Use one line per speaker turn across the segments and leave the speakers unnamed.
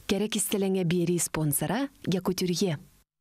Керек истелеңе бери спонсора Якутюрье.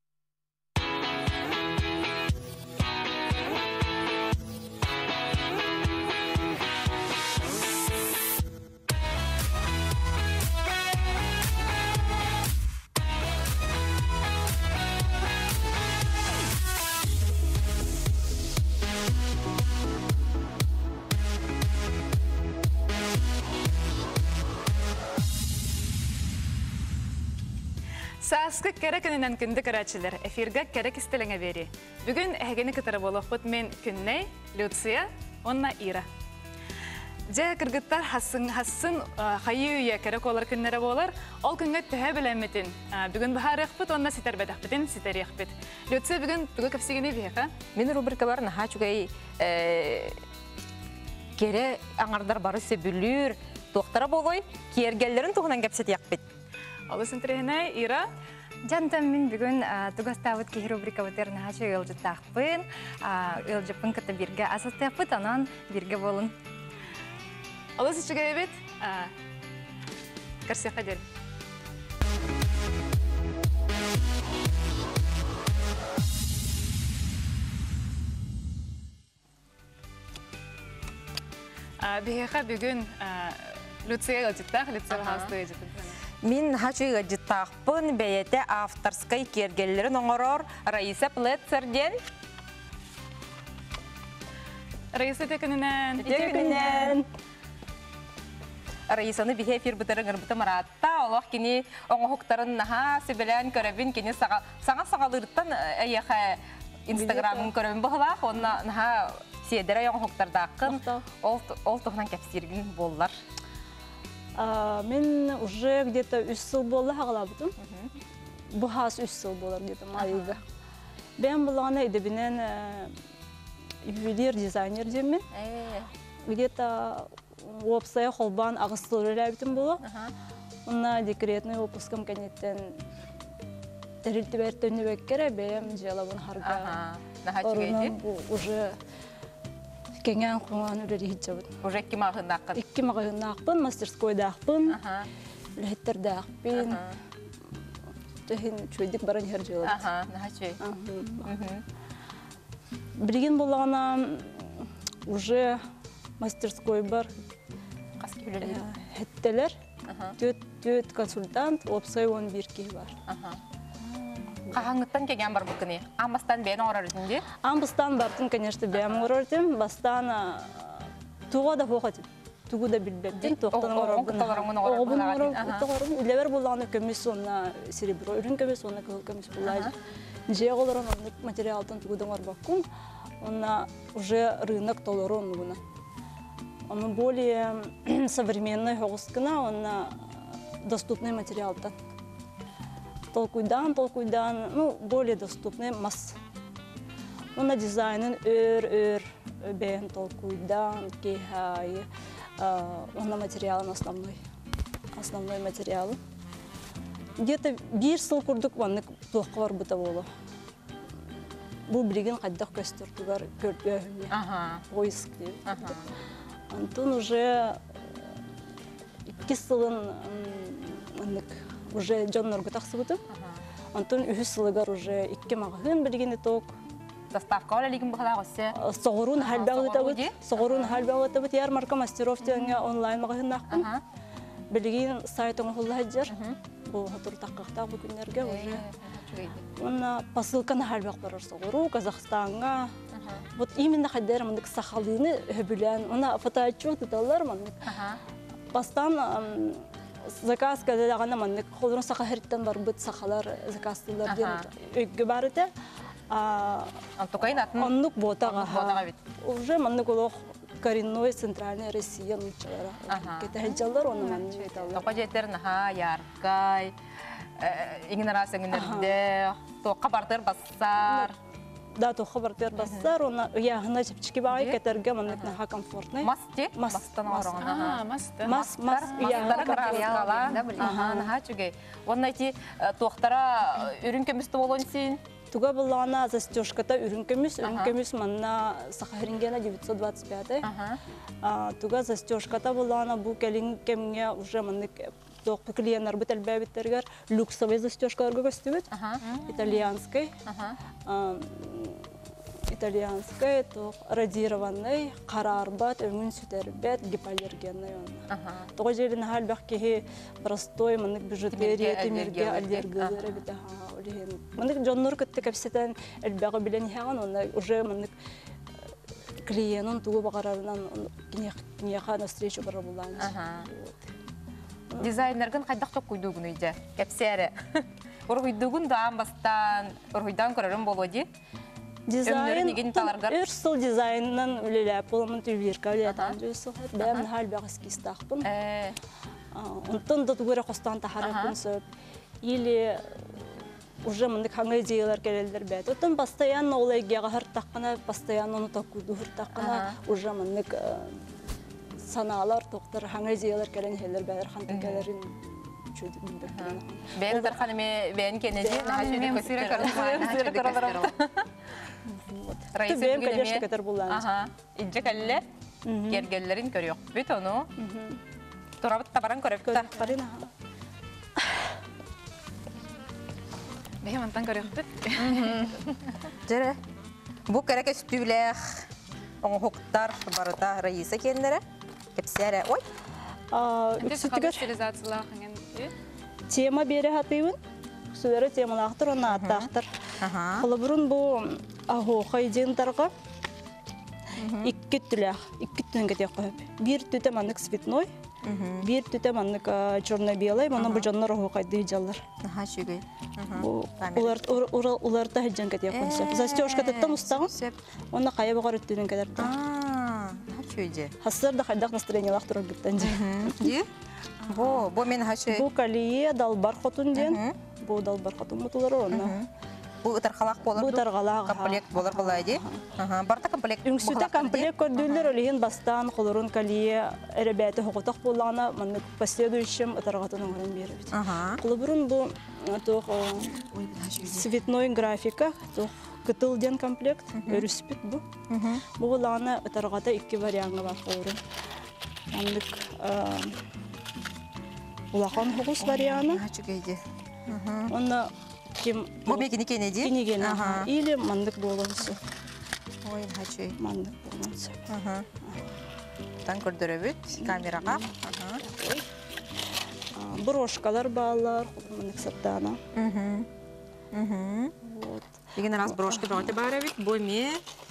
Саскы керекенен күнді карачылар, эфирга керек истелеңе бери. Бүгін әгені кітары болуқпыт мен күнней, Люция, онна Ира. Жа кіргіттар хасын қайы үйе керек олар күннері болар, ол күнге түхе білеметін. Бүгін бұхар еқпіт, онна ситер бәдіқпітін, ситер еқпіт. Люция бүгін көпсігіне бейқа?
Мен рубрика бар, наға чүгей кере аңардар бары сөбілір, тоқтара болой, кергелерін тұғынан кәпсет еқпіт.
Олы сынтырығына, Ира?
Жантам мен бүгін туғастауыт кей рубрика өтерін хачу ылжыттақпын. Ылжыппын кіті бірге асыстықпыт, анан бірге болын.
Олы сычыға ебет? Қарсияқа дел. Бейеқа бүгін Люция ылжыттақ, Люция бағасты ылжыттық.
Мен хачуйға жыттақпын бәйеті авторскай кергелерін оңырор Раиса Плетцерден.
Раиса текінінен.
Раисаны бейе эфир бұтырың ұрбыты маратта. Олық кені оңығықтарын наға сөбелен көребін кені саңа-сағалырыттан әйеқі инстаграмын көребін бұғылақ. Онына наға седері оңығықтардақын ол тұғынан кәпсерген болылар.
Мен уже где-то 3 жыл болды хағалабытым. Бұхас 3 жыл болар где-то майылға. Бен бұлағына едебінен ювелир дизайнер демен. Где-то опсая қолбан ағыстылыр әләбітім болу. Онна декретный опускам кәнеттен тәрілті бәрттөні бәккері бәйім желабын харға. Орынан уже кеңен қоңан үрері хитчабыд.
Уже 2 мағын ақын?
2 мағын ақпын, мастерскойда ақпын, ләйттірді ақпын. Төхін чөйдік баран хер желабыд.
Наға чөй.
Білген болағына уже мастерской бар.
Қаске білелер?
Хеттелер. Төт консультант, опсай 11 кей бар.
Қағаңыттан кеген бар бұқыны? Амбастан бәйін оғырар өзінде?
Амбастан бартын, конечно, бәйін оғырар өтім. Бастан туға да хоқатым. Туғы да білбәптен, тоқтан оғырар бұқын. Үлевер болағына көмес онына серебро үрін көмес, онына кығыл көмес болайды. Жеғ оларын материалтын туғыдан оғыр баққын. Онына уже рынок толыры оңығына. Он более современный хоғысқына, онына доступный материалтан. Толкуйдан, более доступный масс. Она дизайнен өр бен толкуйдан, кейхай, она материалын основной материалы. Где-то 1 жыл күрдік ваннык плохқа бар бұта болу. Бұл білген қайдақ көстірдігар көрдігіне, поиск дейі. Антон уже 2 жылын уже жоннорғы тақсы бұтым. Антон 3 жылығар уже 2 мағығын білгені тоқ.
Доставка ола лигін бұқыда ғосы?
Соғырун халбағы өті бұт. Ярмарка мастеров теңе онлайн мағығын ақпын. Білген сайтыңы құлы әджер. Бұл ғатыр таққақтақ бүкіндерге уже. Онна посылканы халбақ барар соғыру, Казахстанға. Вот именно қайдар мандық сақалыны өбілен. Она фотоотчет ұталар мандық. Бастан заказ кәділағана мандық. Қолырын сақа хәріттен бар бұт сақалар заказтылар ден өйгі бар еті.
Антукайын атын?
Оннық ботаға. Уже мандық олық коренной центральной Россия нұтчалары. Кеті әджалар оны мандық еталар.
Тоқа жетер наға, яркай, игнорация гүнерінде, тоққа бартыр бассар.
Да, тоққа бартыр бассар, оны ұяғына жіпчіке бағай кәтерге мандық наға комфортный.
Мас те? Мастан орағына.
Мас, ұяғына
материалы. Наға чүгей. Оны әйті тоқтара үрін көмісті болуын сен?
Туга была застежка-то үрінкеміс манна Сахарингена 925. Туга застежка-то была, бұл кәлін кемге уже манны тоқ клиенттар бит әлбәбиттергер люксовый застежкаларга көстүбүт. Итальянский. Итальянский, тоқ радированный, қарарбат, өңін сүтербет, гипоаллергенный оны. Тоғы жерін халбақ кеге простой, мұнық бюджетерия, темерге аллергиялары біті. Мұнық жоннор күтті кәпсетен әлбәғі білен еған, оны уже мұнық клиентын туғы бағарарынан кенеға на встречу бара болан.
Дизайнерген қайдақ тоқ көйдугін үйде, кәпсәрі. Ұрғыйдугін дағын бастан, ұрғыйдан көрерін болуды.
Дизайн, өрсіл дизайнынан өлеләп боламын түйбірка өлетен жүйсіл. Бәмін хал бәғыз кестақпын. Онтын да түгірі қостан тахарапын сөп. Или уже мұндық хаңа идеялар келелдер бәді. Оттан постоянно олай геға хыртаққына, постоянно оны тақуды хыртаққына, уже мұндық саналар, тоқтар, хаңа идеялар келен хелер бәдір қантын келерін.
Бәйін тарқанымен бәйін кенеде,
Түбем кәдешті кәтір болаңыз.
Иджек әлі кергелерін көріоқ бүт оны. Тұрабыт табаран көріпті.
Бәйім антан көріоқ бүт.
Жәрі, бұл кәрек өстүйләқ оңғықтар барыта райысы кендері. Кепсәрі, ой.
Тема бері хатыйын. Сүлері темалақтыр, оны аттақтыр. Қолыбырын бұл ағоқа едендарға икки түләқ, икки түнін кетек қойып. Бір түті маңық светной, бір түті маңық черно-белый, мұны бұл жанлар ағоқа дейджалар. Оларда хеджен кетек қойсы. Застежка түттен ұстағын, оны қайы бағар үттінің кәдерді. Хасырда қайдақ настроениялақ тұрып біттен.
Бұл мен хаши?
Бұл калие далбар қотын ден. Бұл далбар қотын мұтылары оны.
Бұл ұтарғалақ болыр?
Бұл ұтарғалақ.
Комплект болыр болайды? Барта комплект?
Үңсіті комплект көрділер олеген бастан қолырын калие әребәті хоқытақ болағына последующим ұтарғатын оңырын беріп. Қолыбырын бұл цветной графика, кытылден комплект, өріспет бұл. Бұл олағына ұтарғата 2 варианғы бар қолырын. Улахан хоғыз варианы. Оны
бұл бекіні кенеде?
Кенегені. Или мандық болғансы.
Ой, хачой.
Мандық болғансы.
Тан көрдірі бүт, камераға.
Брошкалар балар, мандық саттана.
Деген раз брошки бағыты бары бүт, бұл ме?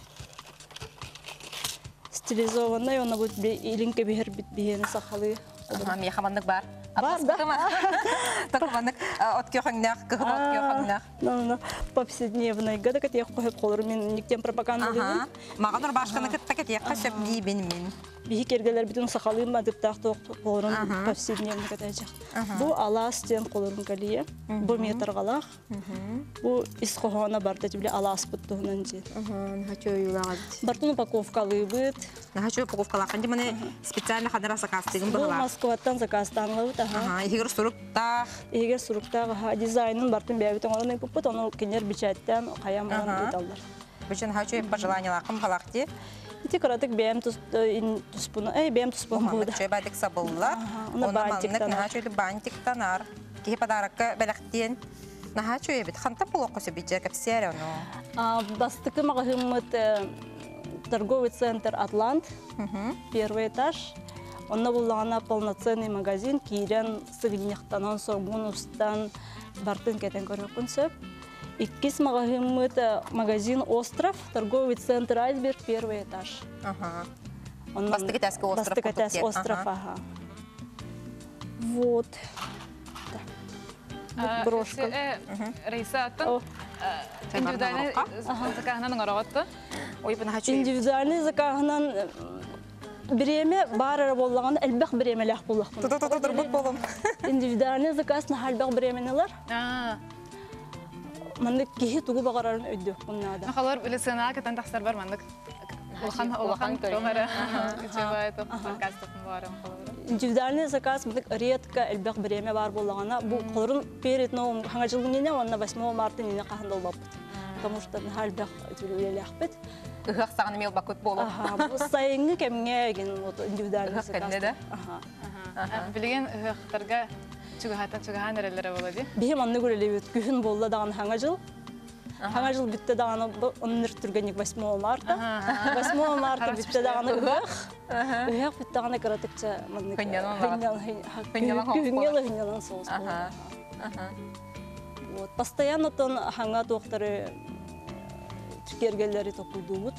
Стилизованный, оны бұд илінке бігер бүт бігені сақалы.
Меха мандық бар?
Бар, да.
Тақымандық өткеуқаңнақ, күхіп өткеуқаңнақ.
Повседневный гада кәтек қойып қолыр мен нектен пропагандалығын.
Маған ұр башқаны күтті кәтек қашып дейбен мен.
Бихи кергелер бүтін сақалығын мадыптақ қолырын повседневный кәтәжек. Бұл алас ден қолырын кәлие. Бұл метрғалақ. Бұл исқоғана барды тібле алас бұттығынан ден. Бартын упаковкалы бұд.
Нахачу упаковкалақ. Қанды мұны специально қадыра закастығын
Бұл
бұғылақ.
Москваттан закастанлығы.
Егер сұруқтақ.
Егер сұруқтағы дизайнын бартын бәбітін орын өйпіппіт, оны кенер бічәттен қаям орын өйдалдар.
Бүшін хачу пожеланиялақым қалақты?
Ити қаратық бәйім тұспыны, бәйім тұспыны бұйда.
Чөй бәдік сабылылар. Оны маңнық нахачуйлы бантиктанар. Кейі падараққа бәліқтен. Нахачуй бит, қанта бұл оқысы бейджер кәпсері оны?
Бастықы мағығымыт торговый центр «Атлант», первый этаж. Онна буллағана полноценный магазин, кейрен сығынияқтанан соғын ұстан бартын кәтен көріп күнсіп. Иккис магазин «Остров», торговый центр «Айсберг», первый этаж.
Бастыкетәскі остров.
Бастыкетәс остров, ага. Вот. Брошка.
Рейса аттан индивидуальный закағынан ұрағатты?
Индивидуальный закағынан Биреме барара боллаган элбек биремелек боллак.
Тұр болым.
Индивидуальный заказны халбек биременелер. Мандык кихи тугу багарарын өйдөк буннада.
Нахалар үлесена кетен тахсар бар мандык. Улахан томара. Кичебай топ подкастын барым халар.
Индивидуальный заказ мандык редко элбек биреме бар боллагана бу кылырын перед новым ханга жылгынене онна 8 марта нене кахандал бап. Потому что халбек үлелехпет.
Ыхақ сағын мел бақыт болу.
Бұл сайыңы кәміңе еген индивидуальный заказ.
Білген ыхақтарға чугахан эреллере болады.
Бихим анны көрелебет күхін болла даған хаңа жыл. Хаңа жыл бітті дағаны онныр түргенік 8 марта. 8 марта бітті дағаны ұғақ. Ұғақ бітті дағаны қаратықча күхінелі соғыс болды. Постоянно тон хаңа тоқтары түркергелері тоқуды бұд.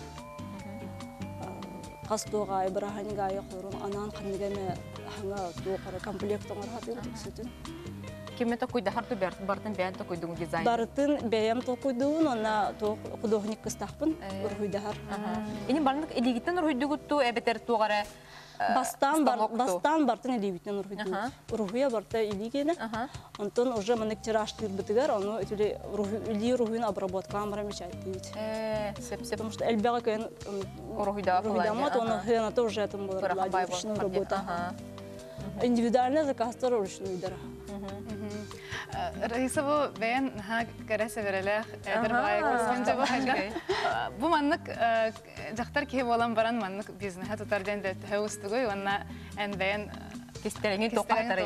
Қас тоға айбыраханиға аяқ орын анан қанығаны хаңа тоқары комплект оңыр хатыр түсетін.
Кеме токуйда харту бартын бәйін токуйдың дизайн?
Бартын бәйім токуйдың, она художник кыстақпын ұрхуйдағар.
Енен барындық элегиттен ұрхуйдығытту, әбетер туғары
бастан бартын элегиттен ұрхуйдығы. Ұрхуя барта элегені. Онтон уже мәнік тираж бітігер, оны үлі ұрхуйын обработка амыра мечайт дейд. Потому что әлбәға көйін ұрхуйдамат, оны хыяната уже әтім болар. Ручную работа. Индивидуальный заказтар ручную дара.
Раиса bu ben ha karası vereler ederbayak sence bu haga bu manlık jaktar ki olan baran manlık bizne ha tutardan da haustugoy ona en ben
кестереңи тоқатары.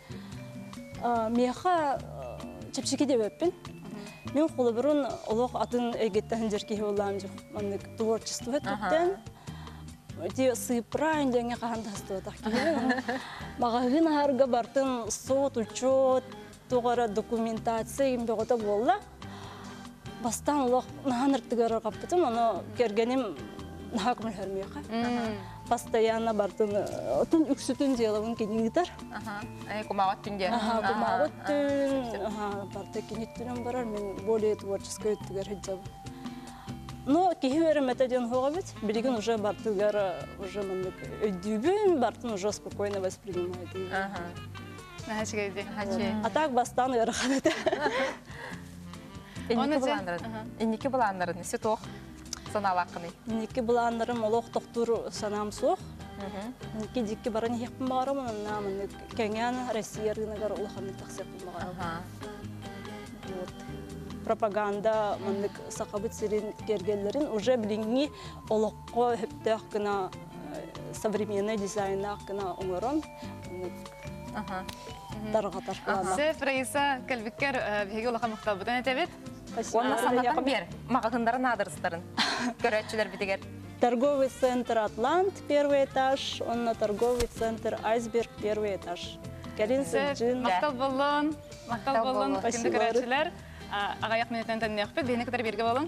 Меха чепчики деп өппен. Мен қолы бұрын олық атын эгеттен жерке болам жоқ. Маннык творчество өттен. Те сыпрайн деңе қағандасты отақ кейбен. Мағағын арға бартын сот, учет, тоғара документация ембеғота болла. Бастан олық наған ұрттығары қаппытым, оны кергенім наға күміл хөрмеға. Постоянно бартын отын үксүтін делавын кені гитар.
Кумағат түнде.
Кумағат түн, барты кенет түнен барар, мен более творческая өттігер хеджабы. Но кихи методен хоговит, берегин уже бартыгар уже маннык өйдүбүн, бартын уже спокойно воспринимает. А так бастан яраханет.
Энники буландырын, несе тоқ саналақыны?
Энники буландырым олоқ тоқтур санам соқ. Энники дикки баран хекпін бағарым, онна маннык кәңян Россия рынагар улаханны тақсепін бағарым. Пропаганда маннык сақабыт сирин кергелерин уже билинги олоққа хептеқ кына современный дизайнақ кына оңырын дарғатар плана.
Сеф Раиса кәлбіккер беге олақа мұқтабыдан әтебет?
Онна санақы бер, мағағындарын адырыстарын, көрәтшілер бітігер.
Торговый центр «Атлант» первый этаж, онна торговый центр «Айсберг» первый этаж. Кәрин Сәджин.
Мақтал болын, кенді көрәтшілер. Ағаяқ минуттан тәніне өкпет, бейіне кітар берге болың.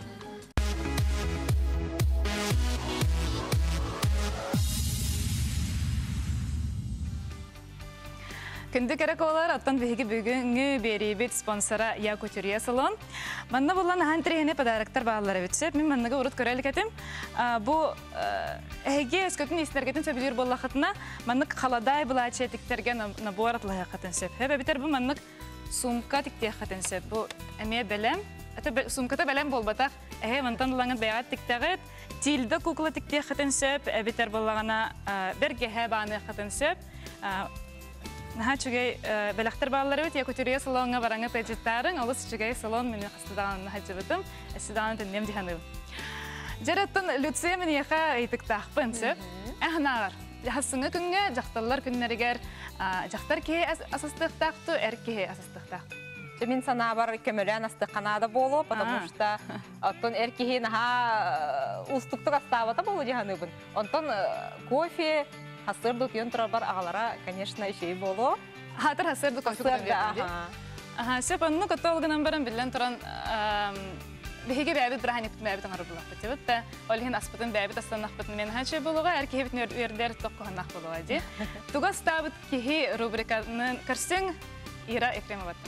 Күнді керек олар, аттан бейге бүгінгі берейбет спонсора Я Кутюрье салон. Манна болан ахан тірегіне подарықтар бағалары өтсеп, мен манныға ұрыт көрәлік әтім. Бұл әйге өскөтін естергетін сөбілер болақытына маннық қаладай бұла әчетіктерге набуар атлығы қатын сөп. Әбәбетер бұл маннық сумка тиктех хатын сөп. Бұл әме бәлем. Сумката бәлем болбатақ. Әйе мантан ұлаңын бәйғат тиктағыт. Тилді кукла тиктех хатын сөп. Әбетер болағына бәрге баны хатын сөп. Наха чүгей бәләқтір бағалары өт. Я Кутюрье салонға бараңы пәджеттарын. Олыс чүгей салон мені қыстыдағын хаджыбытым. Әсідағын тәннем диханыл. Жараттын Люция мен еқа айтықтақпын сөп. Әхнағар. Ясыңы күнге жақталар күннерігер жақтар кей асастықтақты, әр кей асастықтақты.
Мен сана бар көмілен асты қанада болу, потому что оттон әр кей наға ұстықтық астауата болу дегенігін. Онтон кофе, хасырды күйен тұрар бар ағалара, конечно, еще болу.
Хатыр хасырды кофе күтін берді. Сөп, онны көтті олғынан барын білден тұран Беге бәбит бірахани күтін бәбит аңару бұлақ бұты бұтты. Олығын аспытын бәбит астанақ бұтын мен ханчы болуға, әр кеге бітін өрдер тоққығынақ болуға де. Туға стабыт кеге рубриканың көрсің Ира Ефремоватты.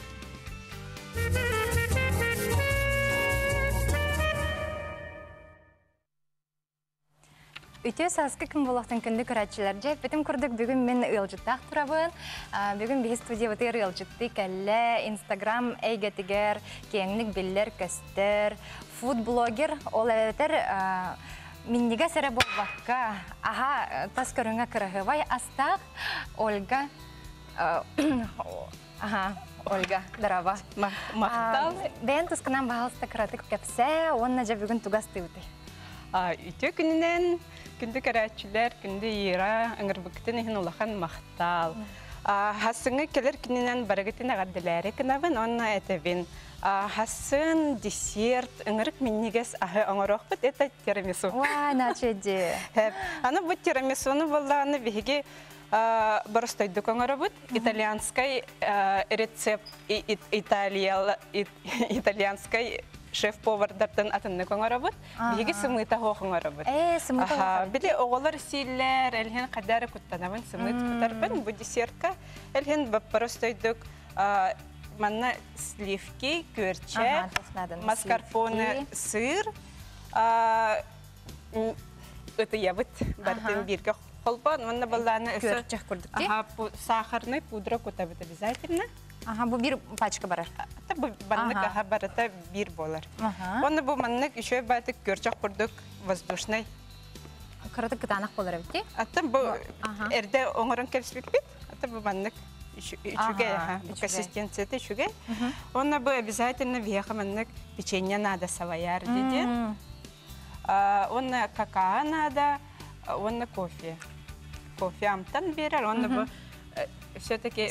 Үтө саскы кім болақтың күнді көрәтшілер жеп, бітім күрдік бүгін мен ұйылжыттақ тұрабын. Бүгін бейі студия бұтыр ұйылжытты кәлі, Инстаграм әйгетігер, кеңлік білдер, көстер, фуд-блогер, ол әветер миннеге сәрі болбаққа. Аха, тас көріңі кірігі бай, астақ Ольга, Ольга, дараба.
Мақтал.
Бәйін тұсқынан бағалысты кіратық кәпсә, онына жа бүгін туғасты бұты.
Үтө күнінен күнді көрәтшілер, күнді ера, аңыр бүктен ехін олақан мақтал. Хассыңы келер киненен барагытын агардылары кынабын, онна этебин. Хассын, десерт, ыңырык миннигес ахы оңорохпыт, это тирамису.
Ва, начеди.
Аны бу тирамисуну болланы биһиги боростойдук оңоробут, итальянской рецепт, итальянской шеф-повардартын атынны оңоробут, биһиги сымыта хоох оңоробут.
Сымыта хоох.
Били оголор силлер, элхен кадары куттанабын сымыт кутарбын, бу десертка элхен боростойдук манна сливки, кюрче, маскарпоне, сыр. Это я вот бартын бирге холбан, манна балланы
кюрче курдук ди?
Сахарный пудра кутабыт обязательно.
Бу бир пачка барар.
Это бу манна барата бир болар. Онна бу манна еще баты кюрче курдук воздушный.
Кырдык кытанак болар бит?
Это бу эрде оңорон келиспит бит. Это бу манна Ичугай, консистенция это ичугай. Он бы обязательно въехал печенье надо савояр, диди. Он какао надо, он кофе. Кофе амтан берер, он бы все-таки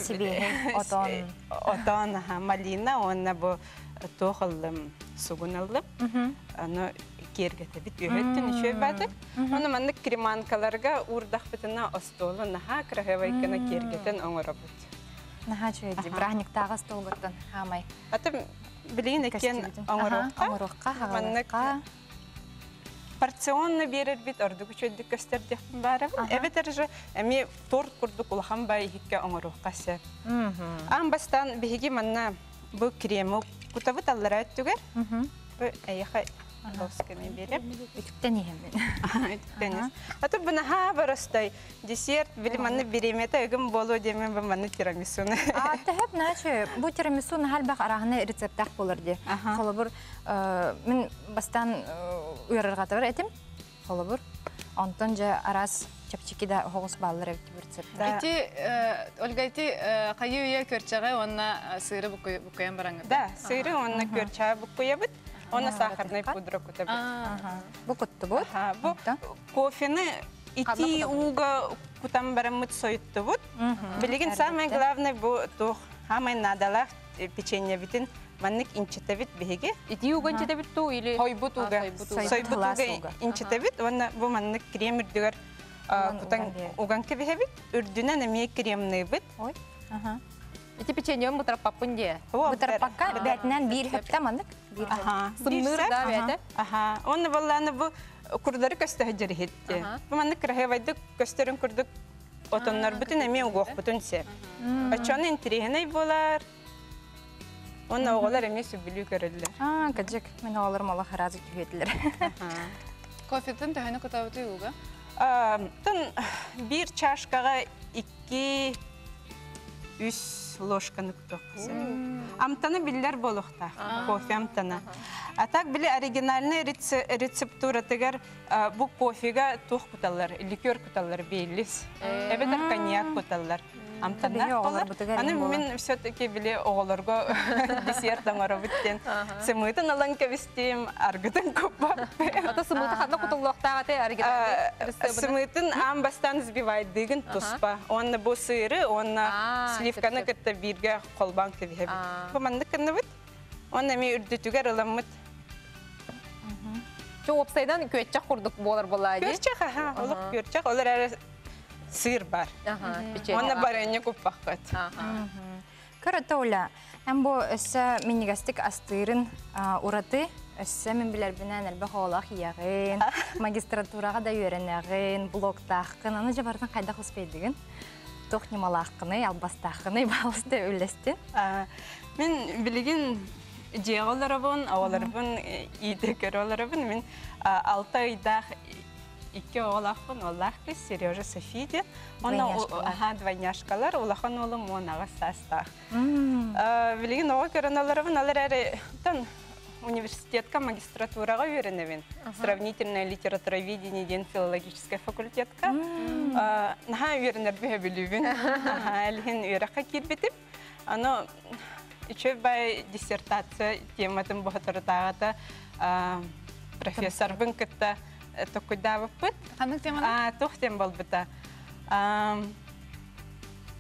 отон малина, он бы тохал сугуналып. Но кергете бит үйреттен еще бәді. Он манны креманкаларга урдах бітіна остолы наха крахевайкана кергетен оңырабыт.
Наха чөйді, бірағник тағы стол бұттын, хамай.
Аты білейін екен
оңырыққа, хағалыққа.
Порционны берер бит, ордық чөйдік көстердіқпін барабын. Әбет әржі, әме торт күрдік ұлған бай хикке оңырыққа сәп. Ан бастан бігі манна бұл кремі күтабыт аллара өттігер. Бұл әйіға лосканы беріп.
Үтіктен ехем мен.
Аты бұны ха барыстай десерт, білі манны береметі өгім болу демен бұл манны тирамисуны.
Тәхіп нәчі, бұл тирамисуны әлбәқ арағыны рецептақ болыр де. Қолы бұр, мен бастан үйрарға табыр әтім. Қолы бұр, онтан жа арас чапчики да хоғыс балылар әвді бір рецепті.
Ольга, әті қайы үйе көрчаға онна сыйры бұқойан бараңыз?
Да, сыйры онна көрчаға бұқойа бұд. Оны сахарный пудра кутабыт.
Бұл күтті бұд?
Бұл кофені ити уға кутам барамыт сойытты бұд. Білеген самый главный бұл тұқ хамай надалақ печенье бітін маннык инчеті бит бігеге.
Ити уға инчеті бит тұу или?
Хойбут уға. Сойбут уға инчеті бит. Бұл маннык крем үрдігер кутан уған кебе бит. Үрдінен әме кремный бит.
Ити печенье мұтырап папын де?
Бұтырпаққа бәтінен бір хөпті мандық?
Сымныр да бәді?
Оны болланы бұл күрдары көсті әджері хетті. Бұл манны крахевайды көстерін күрдік отонлар бүтін әме ұғық бүтін сеп. Очаны интерегінай болар. Оны оғылар әме сөбілі көрілі.
Кәджік, мен оғыларым ола харазы күйетілер.
Кофетін тәхіні күтабыты ұға?
Bir чашкаға 2-3 ложканы күтіққысы. Амтаны білдер болуқта, кофе амтаны. Так білі оригинальный рецептура тегер бұл кофеға туқ күталар, ликер күталар бейліс. Әбетер коньяк күталар. Амтаннақ болар. Аны мен все-таки білі оғыларға десерт аңара бүттен. Сымытын алан кәбістейм, арғытын көп бар.
Ата сымыты қадна құтылуқтағы те оригинальный?
Сымытын ам бастан збивайдығын тұспа. Онны бұл сыры, онны сливканы күтті бірге қолбан кәбі. Бұл манды кінні бүт. Онны әме үрдітігер ыламыт.
Чоң опсайдан көтчақ құрдық болар болайды?
Көрчақ, олық көрчақ. Олар әрі сыр бар. Оны барыны көп баққыт.
Көрі оля, әм бұл өссі менігастік астырын ұраты, өссі мен білер бінен әлбі қолақ еғін, магистратураға да үйренеғін, блоктақын, аны жабардың қайда қоспейдігін? Тоқ немалаққыны, албастақыны, балысты өлесті?
Мен білген же оларабын, оларабын, идекер оларабын, мен 6 айдақ 2 олақпын, олақ кіз, Сережа Софиде. Двойняшкалар, олақан олым онаға састақ. Білген оға көрін оларабын, олар әрі университетка, магистратураға үйреневен. Сравнительное литературоведение, филологическая факультетка. Наға үйренер бе білуін. Әлген үйраққа келбетіп. Ано, үші бай диссертация тематын бұғытырытағыда профессор бұн күтті Токуйдавы пыт.
Қандық теманы?
Тоқ тем бол бұта.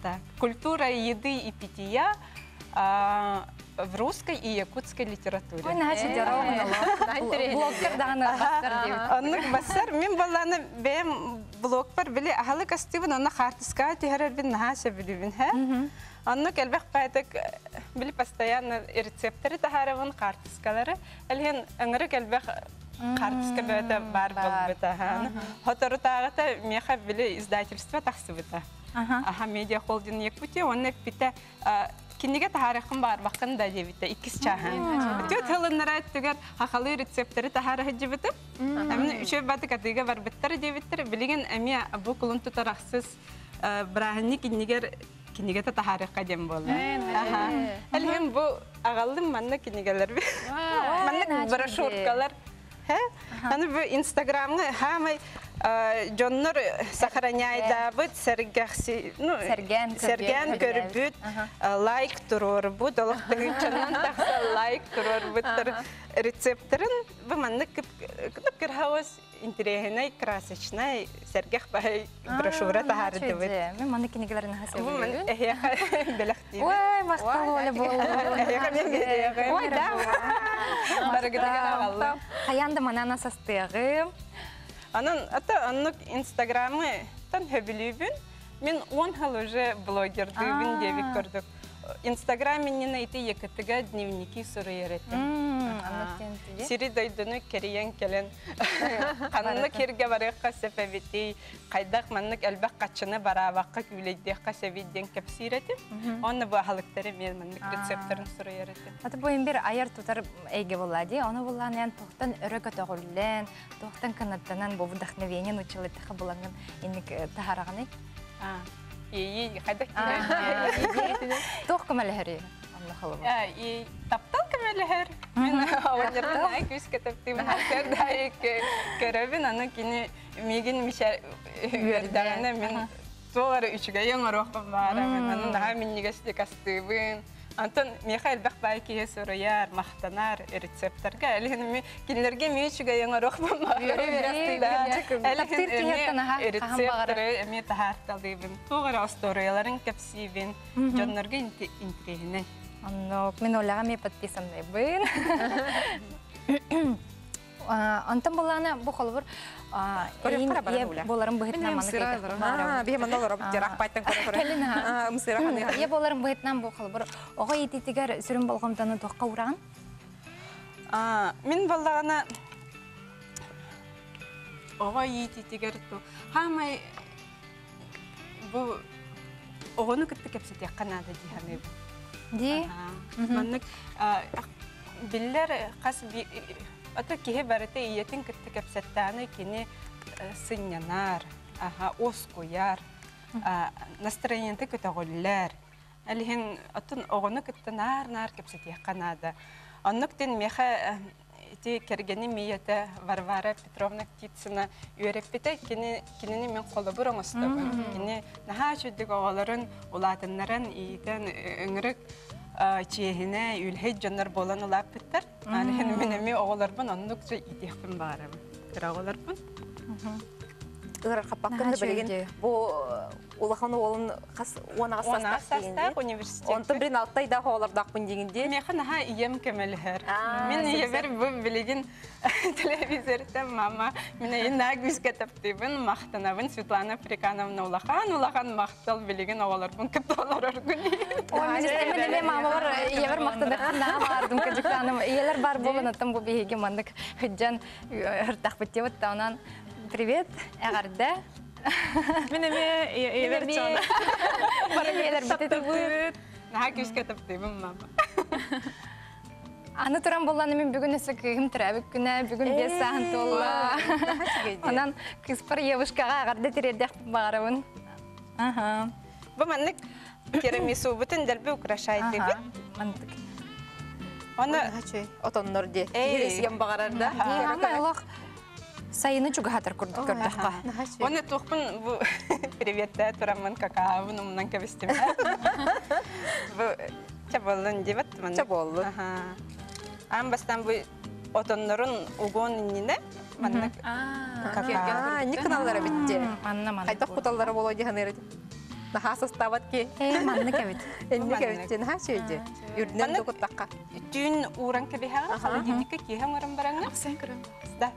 Так. Культура еды и питья в русской и якутской литературе.
Ой, наче дорогно. Блогтар даны бастар дейбит.
Аннык басар, мен баланы бәм блог бар, біле ағалы кастыбын, оны қартысқа түйерер бін наша білібін, хә? Аннык әлбәқ бәйтік, білі постоянно рецепттері тахарабын қартысқалары, әлген өңірік әлбәқ қартысқа бәйті бар бұл біта. Хотору тағыта меха білі издательство тақсы біта. Аха, медиа холдинг Якутия, оны біта кинеге тахарықын бар бақын да дебітті, 2 чахан. Төт ғылынлары әттігер хақалы рецепттері тахарығы дебітіп, әмін үші бәті катыға бар біттері дебіттері, білеген әме бұл құлын тұтарақсыз бірағыны кинеге тахарыққа дем болды. Әлген бұл ағалым манны кинегелер бі. Манны брошюркалар. Аны бұл инстаграмны хамай Жоннор сохраняйда бит серген көрбүт лайк турор бу долоктын чанан такса лайк турор биттер рецептерин бу манны кып хаус интересный красочный сергех бай брошюра тахарды бит
Мен маны кинегелерин
бу
хасабы.
мен белахти
Ой, мактал эле болду.
ой да барыгыда
Хаянда манана састыгы.
Анан аннык инстаграмы тан хөбүлүбүн. Мен 10 жыл уже блогердыгын деп көрдүк. Инстаграме не найти екатыга дневники сурыйреттим. Сири дойдуну кериен келен. Анны керге барыкка сепебити, кайдак маннык элбак качыны барабакка күлейдекка севидден кепсиретим. Онны бу халыктары мен маннык рецептерин сурыйреттим.
Аты бу бир аяр тутар эйге булады. Аны булган тохтан өрөкө тогуллен, тохтан канаттанан бу вдохновение учылы тахы булган инник тахараганы.
И кайдак
Тох камалхари. Алла халыма.
И таптал камелер. Мен авырдан күз кетиптим. Хәтер көрөбүн аны кини меген мишә бердәне мен тоғары үчүгө яңарак бар. Мен аны да мен нигесте кастыбын. Антон Михаил Бахбайки сорыяр, мақтанар рецепторга. Әлігін кинлерге мейшіге яңарак бар. Рецепторы әме тахарталыбын. Тоғыр асторыяларын кәпсейбін. Жонларға интригіне.
Мен олаға ме подписанлайбын. Антон боланы бұл қолы бір боларын бұғытнан маны боларын бұғытнан бұл қолы бір оға ететігер сүрін болғамданы тоққа ұраған?
Мен болағына оға ететігер хамай бұл оғыны күтті кәпсетек қанады дейханы бұл.
Де?
Маннык білер қас ата кеhe барыты иетін күтті кәпсеттаны кені сынянар, ос қояр, настроениенті күті ғолілер. Әліген атын оғыны күтті нар кәпсетек қанады. Оннықтен меха кергені мейеті Варвара Петровна Ктицына үйереппеті кенені мен қолы бұр оңыстығын. Кені наға жүдік оғаларын, ұлатынларын иетін өңірік чехіне үлхейд жонлар болан олап біттір. Әліген менеме оғаларбын, оннық жа идекпін барым. Кір оғаларбын.
Ырар қаппаққынды білген, бұл улаханы олын онаға састақ
университет.
Онтын бірін алтайда оғалардақпын дегенде.
Механ аға ием кемелігер. Мен иебер бұл білеген телевизордан мама. Мен ена күзге таптыбын, мақтанабын Светлана Африкановна улахан мақтал білеген оғаларбын күпті олар өргін.
Менеме мамалар иебер мақтандақында бардым көжіктаным. Иелер бар болын аттым бұл бейге мандық хүджан үртақ бітте бұтта онан. Привет, Агарда.
Менеме иебер чона.
Иелер бітті бұд.
Наға күзге таптыбын мама.
Аны туран болланы мен бүгін өсі күйім тұрабық күні, бүгін бес сағын толла. Онан кыспар евушкаға Агарда терердек бағарауын.
Бұл маннык керемесу бұтын дәлбі украшайды бұд.
Мантык.
Оны
Отоннор де. Ересген бағарарда.
Аллах сайыны жүгі хатыр көрдіққа.
Оны тұқпын бұл привет-та тұрамын какаавын ұмынан көбістім. Бұл чаболын деп аттымын.
Чаболы.
Амбастан бұл отоннорын угон иніне маннык какаав.
Не каналлары бітте.
Манна.
Қайдақ құталлары болу деген ереді. наха состават ки.
Манны кебит.
Энне кебиттен ха шөйде. Үрден
Маннык-
докуттакка.
Түйін уран кебеха, холодильникка киһен уран бараңа.
Sen kırım.
Да.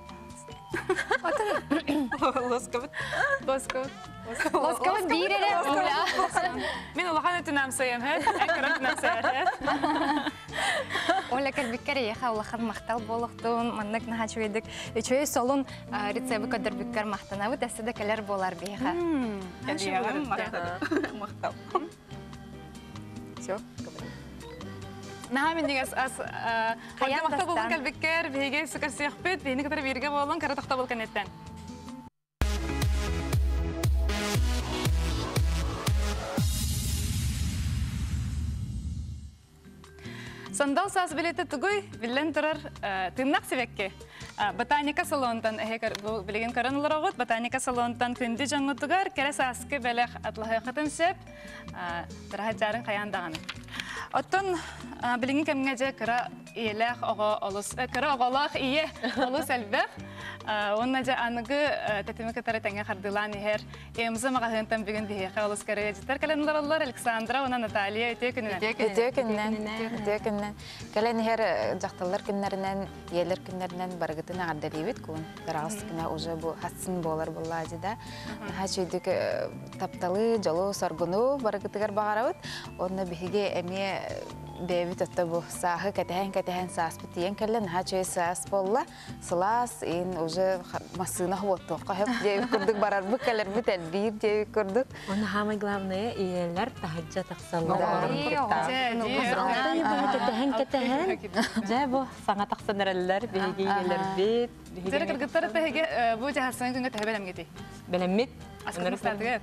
Лоскабыт.
Bosko.
Лоскабыт бирере.
Min olahan etinem sayım hep. Ekran etinem sayım.
Оля кәлбиккәр яха улахан мактал болохтун, маннык наха чуйдык. Чуй солун рецепты кадырбиккәр мактана, бу тәсседә кәләр болар беха.
Кәлиягым мақтал.
Всё.
Naha min digas as
Hayat
hayat
dastan.
bolun kalbikker bihege sukar siyahpet bihini kadar birge bolun kara tahta bolkan etten. Sandal sas bilete tuguy billen turar tınnak sebekke. Botanika salondan ehekar bilegen karanlar ogut botanika salondan kündi jangu tugar kere saske belek atlaha khatım sep taraha jarın kayandağını. Ottun bilingen kemgece kara iyelek oğa olus kara oğalak iye olus elbek. Onun da anıgı tetimi kadar tenge kardılan her emze mağahıntan bugün bihe olus kare jitar kalanlar Alexandra ona Natalia ötekünün.
Өтөкүннен кэлен хер жакталар күннәреннән, елер күннәреннән баргытына ардалыбыт күн. Тарагыс кына уже бу хатсын болар буллады да. Ха чөйдүк тапталы жолу саргыну баргытыгар багарабыт. Онны биһиге эме бебит отта бу сахы катаһан сас битен кэлен ха чөй сас болла. Сылас ин уже масына хвотто. Кахып дебит курдук барар бу кэлер бител бир дебит курдук.
Он самое главное, иелер тахаджа тахсаллар. Жабо саңа тахсанарлар биги иелер бит.
Зерэ кыргыттар тәһеге бу жаһасан күнгә тәһбелем гити.
Белемит.
Аскын стартыгы.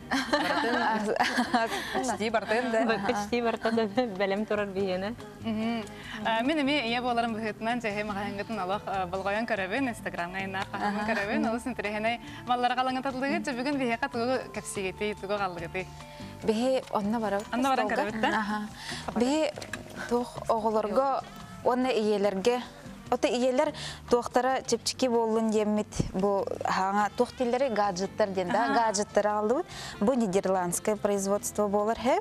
Почти бартын да.
Почти бартада белем турар бигене.
Мен эми ия боларым быһытынан жеһе магангытын алах болгоян карабын Instagramга инар кахын карабын олус интерехне маллар калангы татлыгы бүгүн бие катыгы кепсигети тугу калдыгы.
Бе онна барабыт.
Анна баран карабыт да.
Бе тух оголорго онна иелерге Ота иелер туохтара чепчики болун демит бу хаңа туохтиллери гаджеттер ден да гаджеттер алды. Бу нидерландское производство болар хеп.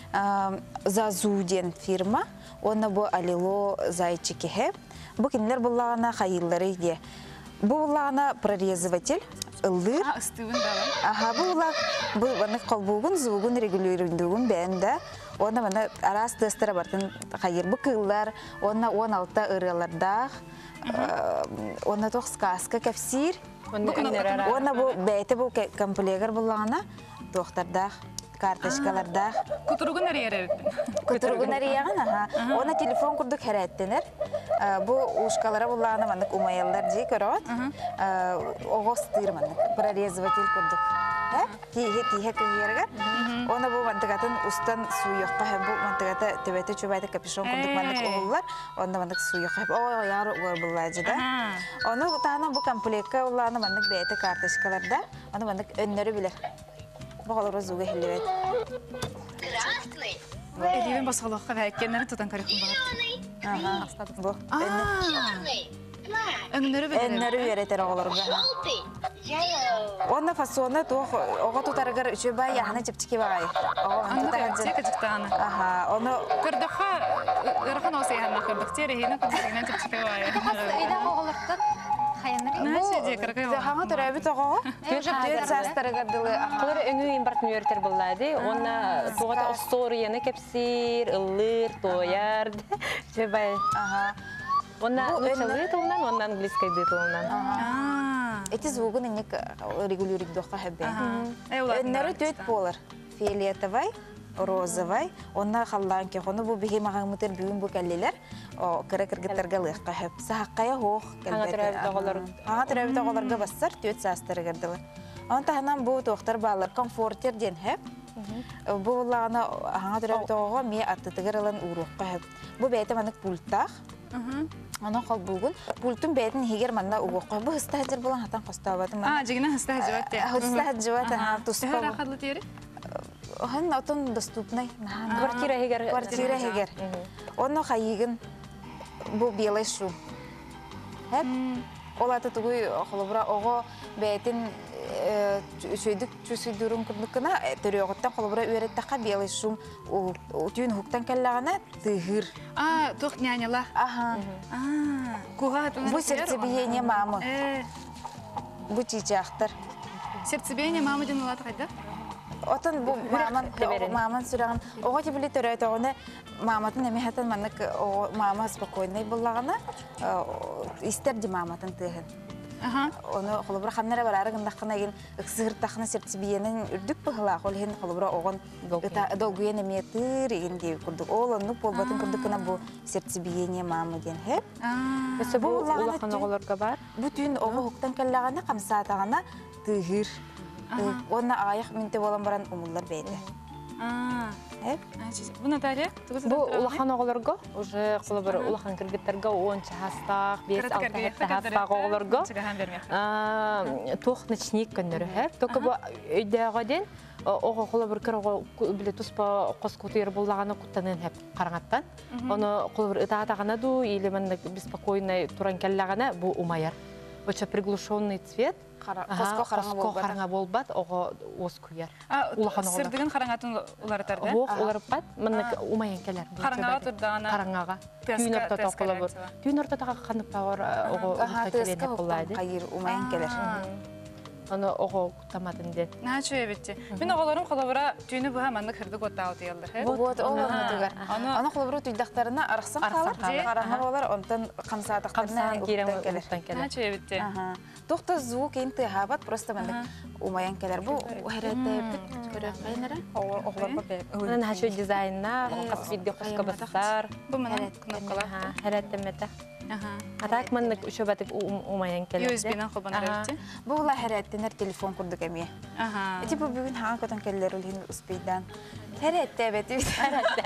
Зазуден фирма. Онна бу алило зайчики хеп. Бу кинлер буллагана хайыллары де. Бу буллагана прорезыватель ылдыр.
Ыстыбын да.
Аха бу ваны колбугун зугун регулирундугун бенде. Ona bana aras testera bartın hayır bu kıllar ona 16 ırılarda ona tox kaska kefsir ona bu bete bu kompleger bulana doktorda karteşkalarda
Kuturugun nereye
kuturgun arayağın aha ona telefon kurduk herettener bu uşkalara bulana bana umayallar diye karot o stırmanı prorezvatel kurduk Тихе кыйыргар. Оны бу мантыгатын устан суйыкка һәм бу мантыгата төбәте чөбәте капюшон курдык мандык оғыллар. Онда мандык суйыкка һәм о яр ур буллады да. Оны тана бу комплектка улланы мандык бәйте карточкаларда. Аны мандык өннәре билер. Бу галар зуга хилбет.
Красный.
Эдивен басалыкка вәккеннәре тутан карихын багар.
Ага. Бу.
Черный.
Өңнәре бедер.
Өннәре беретер оғыларга.
Желтый. Yellow.
Оны фасоны то ого тутаргар чөбә яхны чипчики багай. Ого тутаргар.
Тека жыктаны.
Аха, оны
Кырдыха ырхан осы яһанна кырдык тере хина кырдыгынан чыпчыка бая.
Ида оголорта хаяннар.
Нәрсе де кыргы.
хаңа төрәбит ого. Төт састыргардылы.
Акылар өңү импорт нөертер буллады. Онна тугата осторияны кепсир, ыллыр, тояр. Жебай.
Ага.
Онна учалы тулнан, онна английский тулнан.
Эти звугы нек регулируют доха хәббе.
Эйулар.
Өннәре төт булыр. Фиолетовый, розовый, онна халлан ки хоны бу биге магамытыр бүгүн бу кәллеләр. О кыры-кыргыттарга лыгка хәп. Сахаккая хох кәлбәте. Ага төрәбит оголарга бассар төт састыргардылы. Онта ханам бу доктор балар комфортер ден хәп. Бу лана ага төрәбит ого ме аттыгырылан урукка хәп. Бу бәйте манык пульттах. Ана кал бүгүн пультун бәйтен хигер манда угукка бу стажер булан хатан костабатым.
Жигина стажер те.
Стажер та туспа.
Рахатлы тере.
Он отон доступный.
Квартира
хигер. Онно хайыгын бу белый шу. Хәп. Олаты тугуй холобра ого бәйтен сөйдік чүсүйдүрін күрдіккіна төріоғыттан қолыбыра үйреттіққа белый шум түйін хуктан кәллағана тыгыр.
Тух няняла.
Ага. Бұл сердцебиение мамы. Бұл чичақтыр.
Сердцебиение мамы ден олады қайда?
Отын бұл маман сүрағын. Оға те білі түрі өтіғыны маматын әмехетін манық мама спокойный болағына истерді маматын тыгын. Оны қолыбыра қаннара барары ғындаққына еген ұқсығырттақына сердцебиенің үрдік бұғылақ ол хен қолыбыра оғын долгуен әметір егенге күрдік. Ол оны болбатын күрдіккіна бұл сердцебиение мамы ден хеп.
Бұл улақан оғыларға бар?
Бұл түйін оғы хуқтан кәллағына қамсатағына тыгыр. Оны аяқ мүнте болан баран ұмылдар бәйді.
Бұл Наталья?
Бұл улахан оғыларға, уже қолыбыр улахан кіргіттерге 10 хастақ, 5-6 хастақ оғыларға тоқ ночник көндірі әп. Тоқы бұл өйдіға ден оғы қолыбыр кір тұспа қос көтер болағаны құттанын әп қараңаттан. Оны қолыбыр ұтағатағана ду, или мәнді беспокойный туран кәллағана бұл умайар. Очень приглушенный цвет. Қоско қараңа болбат, оғы оз көйер.
Сырдығын қараңатын олар тұрды?
Оқ, олар бат, мұнық умайын кәлер.
Қараңаға тұрдағана?
Қараңаға. Түйін ортата қолы бұр. Түйін ортатаға қанып бауыр оғы ұлықта келен еп болайды.
Қайыр умайын кәлер.
Оны оғы тамадын ден.
Наға чөе бетті. Мен оғыларым қолабыра түйіні бұға мәнді кірдік оттағы дейілдір.
Вот, олар мұтығар. Оны қолабыра түйдақтарына арықсан қалыр. Қараңар олар онтан қамсатақтарына ұқтан кәлер.
Наға чөе бетті.
Тоқта звук ең тығабат, просто мәнді умайын кәлер. Бұл әрәтті көрі қайнары?
Оғылар бәбе. Оның хашо дизайнына, қасвидге қосқа бастар.
Бұл мәнін кнопкала.
Әрәттіметі. Атак маннык үші бәтік умайын кәлерді.
USB-нан қолбанар өтті?
Бұл әрәттінер телефон күрдік әме. Типа бүгін хаң көтін кәлер үлген ұспейдан. Әрәтті әбәті бейді.
Әрәтті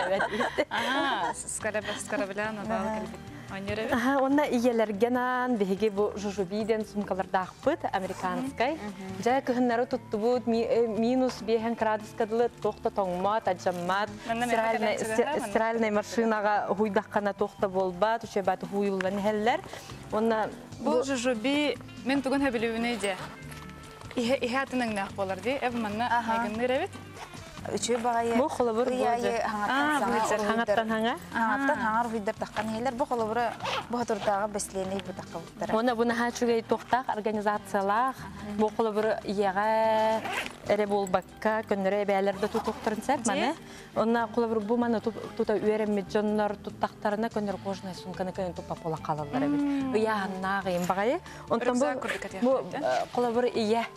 әбәті бейді.
Скарабілян, адалы кәлбет.
Онна иелергенан беге бу жужубиден сумкаларда ақпыт, американскай. Жа күхіннары тұтты бұд, минус 5 градускадылы тоқта тоңмат, аджаммат. Стиральный машинаға хуйдаққана тоқта болбат, үші бәті хуйылан хәлләр.
Бұл жужуби мен түгін хөбілуіне де. Ihe атының нәқ болар де, әбі манна әгіннер әбет?
Üçü bağayı
bu xolabır
hangatan hangar hüydür taqan heller bu xolabır bu haturdağı besleyeni bu taqalıqtara.
Ona bunu haçugay toqtaq organizatsiyalar bu xolabır yağa ere bolbakka könnere bəylərdə tutuqtırınsak mana. Ona xolabır bu mana tuta üyərəmə jonlar tutaqtarına könner qojna sunkana könner tupa pola qalallar evet. Yağına qayım bağayı. Ondan bu xolabır iya.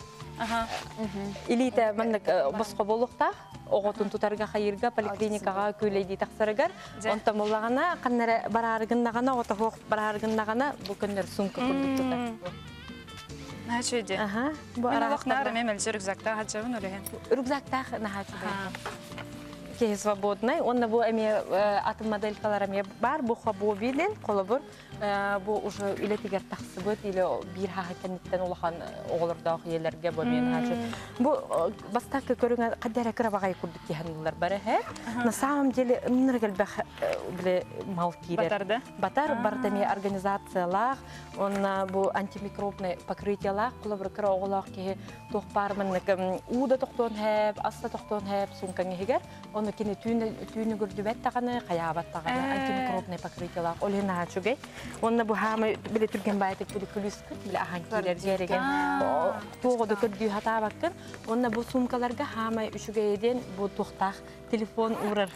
Илите мандык боско болуқта, оғытын тұтарға қайырға, поликлиникаға көйлейді тақсырығар. Онта молағана, қаннары барарығындағана, ота хоқ барарығындағана, бұл күндер сумка күндік тұтар.
Наға чөйде? Мен олақнары мен әлжі рюкзакта ғаджабын өлеген?
Рюкзакта наға чөйде. Кей свободный. Онна бұл әме атым моделькалар әме бар, бұл қабу бейден, қолы бұр. Бұл уже үлетігер тақсы бұд, или бір хаға кәнеттен олақан оғылырдағы елерге бұл мен ғаджы. Бұл бастақы көріңі қаддәрі кірабағай күрдік кейханылар бары әр. На самом деле, нұргіл білі мал кейдер.
Батарды?
Батар, бардаме организациялар, онна бұл антимикробный покрытиялар, қолы бір кіра оғылақ кейі тоқпар мінік ұуда тоқтуын әп, аста тоқтуын әп, сұнқан егер. Оны кені түйіні күрдібәт тағаны, қаябат тағаны, антимикробный покрытиялар. Олен ғачугай. Онна бу хама биле түрген байтык биле күлүскүт биле ахан килер жереген тоогоду көддүү хата баккын. Онна бу сумкаларга хама үшүгейден бу токтак телефон урар.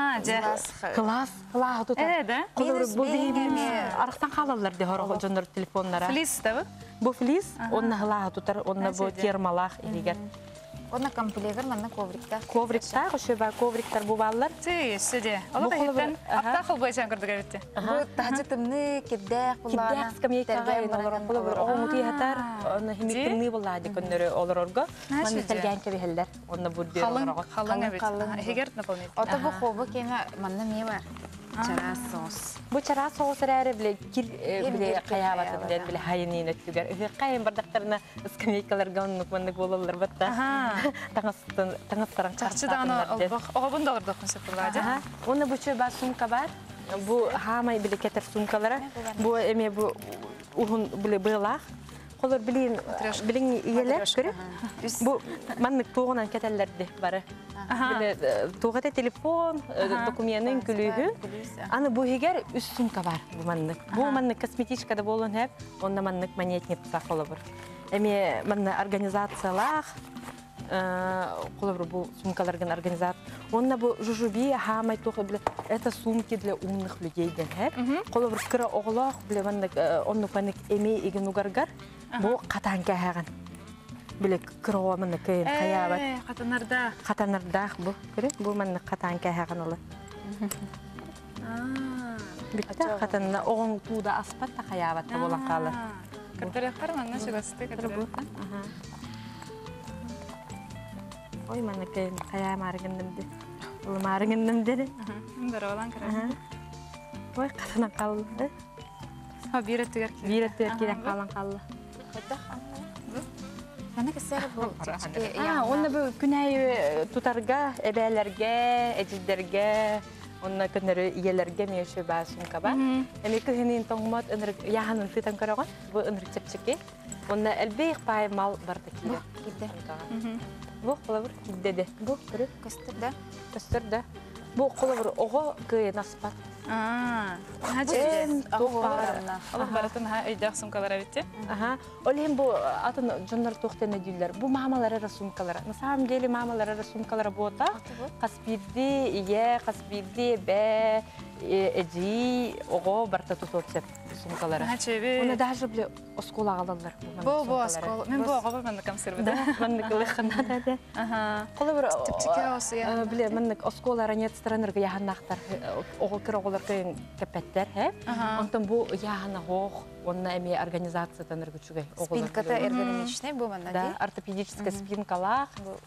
Класс тута. Бу арактан калалар де хорго жондор телефоннара.
Флис табы?
Бу флис, онна хла тутар, онна бу термалах илигер.
Онна комплегер манна коврикта.
Коврикта, ошоба ковриктар бу баллар.
Тий, сөде. Ала бәйттен аптақыл бойчан көрдік әбетті.
Бу тахчытымны кеддәк буллана.
Кеддәк скамейкага олар булар. О мути хатар, оны химикны булады көндөрө олар орго. Маны телгән кебелләр. Онна бу дер оларга.
Халың әбет. Хегер наполнит.
Ата бу хобы кеме манна не бар. Чара соус.
Бу чара соус рәре биле кир биле каябат биле биле хайнин өттүгәр. Кайын бардактарына скамейкаларга оннук мандык болалар батта. Таңыстарың
чарчыданы оғабын да ордық мұсыпылады.
Оны бұчы ба сумка бар. Бұ хамай білі кетер сумкалары. Бұ әме бұ ұғын білі бұлақ. Қолыр білін иелер көрі. Бұл маннык тоғынан кәтәлерді бары. Тоғаты телефон, документын күлігі. Аны бұл егер үс сумка бар бұл маннык. Бұл маннык косметичкада болын әп, онда маннык монетник сақ олы бұр. Әме манны организациялақ, қолыр бұл сумкаларған организация. Онда бұл жужуби хамай тоғы біле, это сумки для умных людей ден әп. Қолыр кірі оғылақ біле маннык, онны паник әме еген угаргар. Бұл қатан кәғаған. Біле кіріға мұны көйін қаябат. Қатанардақ бұл. Бұл мұны қатан кәғаған олы. Бітті қатанына оғын тууда аспатта қаябатта болан қалы.
Кірдірек бар мұны шығасты кірдірек.
Ой, мұны көйін қая марығындымды. Бұл марығындымды.
Бір олан кірі.
Ой, қатанан қалды.
Биреттігер
керек қалан қалды.
Әні кісер бұл
Онда бұл күнәй тұтарға, әбәлерге, әжілдерге, онда күнәрі иелерге мейші ба сумка ба. Әме күхінен тоңмат яғанын тұйтан көріған, бұл үнір чепчеке. Онда әлбейік бай мал барды кейді. Бұл қолабыр кейдеді. Бұл көрі? Көстірді. Бұл қолабыр оғы көйін аспат.
Олық баратын өйдіғ сумкалар әбетте?
Олем бұл атын жондар тоқтен өдейлер. Бұл мамалар әрі сумкалары. На самом деле мамалар әрі сумкалары болта. Қаспирді, ие, қаспирді, бә, әжі, оғы барта тұтып сумкалары. Оны даже біле оскола қалалар.
Бұл оскола. Мен бұл оғы мәнді камсыр бұда.
Мәнді қылыққанда да. Қолы бір біле мәнді оскола ранет странырғы яғаннақтар. Оғы кір оғылар көйін кәпәттер. Онтан бұл яғана оғы, онына әме организация танырғы чүгей.
Спинката эргономичный бұл мәнді?
Да, ортопедическая спинкалақ.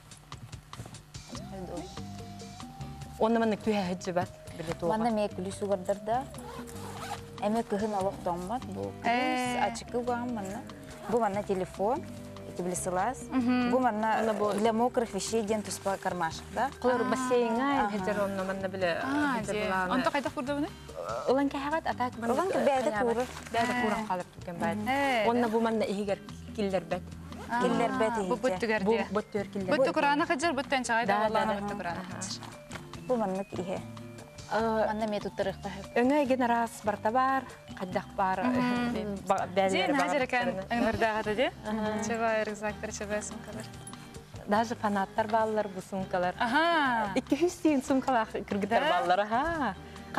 Оны мәнді көйі әджі бәт.
Манна мен күліс уғырдырда. Әме күхін алық доңмат. Бұл күліс ачықы ұғам манна. Бұл манна телефон. Білісілас. Бұл манна для мокрых вещей ден тұспа кармашық, да?
Құлар бассейнға әмхетер онына манна біле.
Онта қайдақ құрды бұны?
Ұлан кәғат атақ манна.
Ұлан бәді құрыр.
Бәді құрын қалып түкен бәді. Онына бұл манна егер келдер бәді.
Келдер бәді
Бұл бұттігерде.
Бұттігер келдер.
Бұтты құраны қыджыр, бұттен чағайда олағына бұтты құраны қыджыр.
Бұл манна күйе. Манна ме тұттырық бәді.
Өңі генерас барта бар, қаддақ бар.
Дейін әжір екен өңірдағады де? Чеба рюкзактар, чеба сумкалар.
Даже фанаттар балалар бұл сумкалар. 200 дейін сумкалар кіргіттар балалар.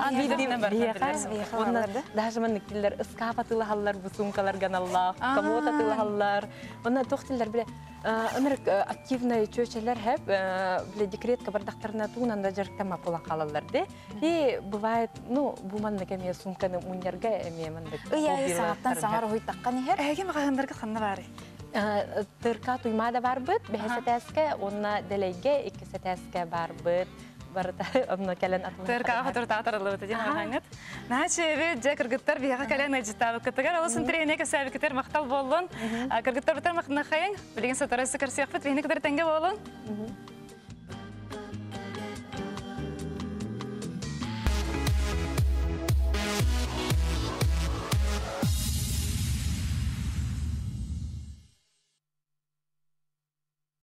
Даже мәнікілер ұскап атылы халлар бұл сумкалар ғаналлақ, комод атылы халлар. Онна тоқтылар біле, өмірік активный чөчелер әп, біле декретка бардақтарына туғынанда жарықтама пола қалаларды. И бывает, ну, бұл мәнік әме сумканы мұнерға әме мәнік.
Үйәйі сағаттан саңар ұй таққан ехер?
Әге мағағындарға қанна бары?
Тырқа туймада бар бұд, бәхесі тәске, онна дәлейге 2 тәске бар бұд. Барыта, онна кәлен атылы.
Тырқаға тұрта атарылы өті ден ағаңыт. Нәче бе, жа кіргіттар бияға кәлен әжіттабы күттігер. Олысын трейне кәсәбі кітер мақтал болын. Кіргіттар бұтар мақтына қайын. Білеген сатарасы кірсек бұт, бейіне кітер тәнге болын.